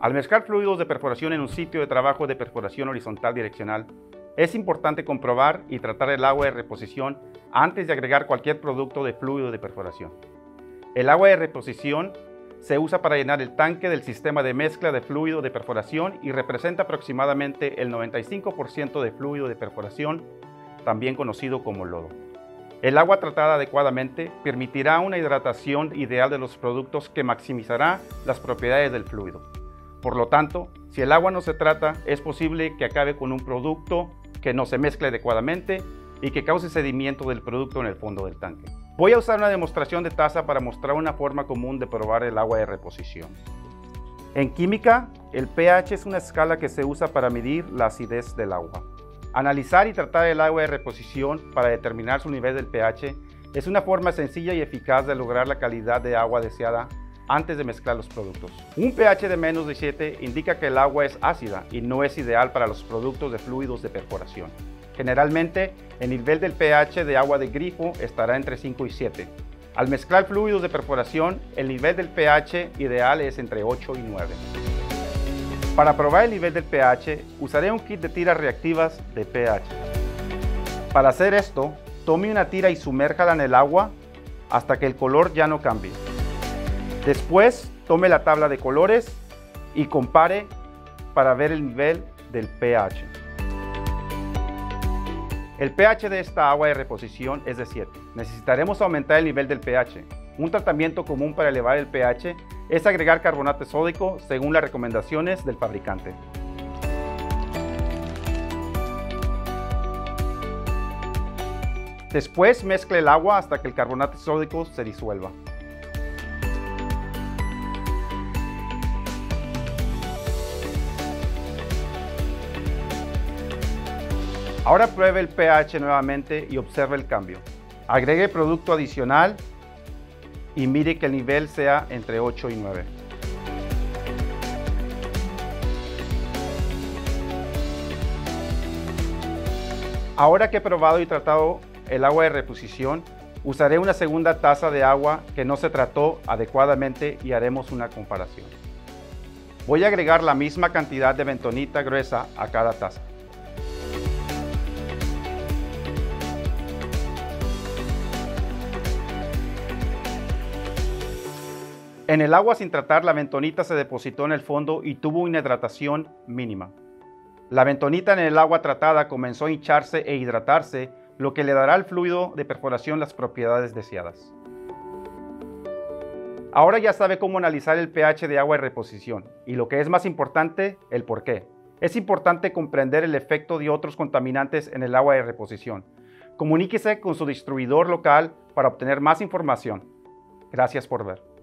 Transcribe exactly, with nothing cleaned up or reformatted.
Al mezclar fluidos de perforación en un sitio de trabajo de perforación horizontal direccional, es importante comprobar y tratar el agua de reposición antes de agregar cualquier producto de fluido de perforación. El agua de reposición se usa para llenar el tanque del sistema de mezcla de fluido de perforación y representa aproximadamente el noventa y cinco por ciento de fluido de perforación, también conocido como lodo. El agua tratada adecuadamente permitirá una hidratación ideal de los productos que maximizará las propiedades del fluido. Por lo tanto, si el agua no se trata, es posible que acabe con un producto que no se mezcle adecuadamente y que cause sedimento del producto en el fondo del tanque. Voy a usar una demostración de taza para mostrar una forma común de probar el agua de reposición. En química, el pH es una escala que se usa para medir la acidez del agua. Analizar y tratar el agua de reposición para determinar su nivel del pH es una forma sencilla y eficaz de lograr la calidad de agua deseada antes de mezclar los productos. Un pH de menos de siete indica que el agua es ácida y no es ideal para los productos de fluidos de perforación. Generalmente, el nivel del pH de agua de grifo estará entre cinco y siete. Al mezclar fluidos de perforación, el nivel del pH ideal es entre ocho y nueve. Para probar el nivel del pH, usaré un kit de tiras reactivas de pH. Para hacer esto, tome una tira y sumérjala en el agua hasta que el color ya no cambie. Después, tome la tabla de colores y compare para ver el nivel del pH. El pH de esta agua de reposición es de siete. Necesitaremos aumentar el nivel del pH. Un tratamiento común para elevar el pH es agregar carbonato sódico según las recomendaciones del fabricante. Después mezcle el agua hasta que el carbonato sódico se disuelva. Ahora pruebe el pH nuevamente y observe el cambio. Agregue producto adicional y mire que el nivel sea entre ocho y nueve. Ahora que he probado y tratado el agua de reposición, usaré una segunda taza de agua que no se trató adecuadamente y haremos una comparación. Voy a agregar la misma cantidad de bentonita gruesa a cada taza. En el agua sin tratar, la bentonita se depositó en el fondo y tuvo una hidratación mínima. La bentonita en el agua tratada comenzó a hincharse e hidratarse, lo que le dará al fluido de perforación las propiedades deseadas. Ahora ya sabe cómo analizar el pH de agua de reposición y, lo que es más importante, el por qué. Es importante comprender el efecto de otros contaminantes en el agua de reposición. Comuníquese con su distribuidor local para obtener más información. Gracias por ver.